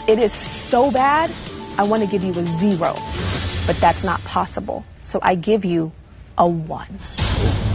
It is so bad, I want to give you a 0, but that's not possible. So I give you a 1.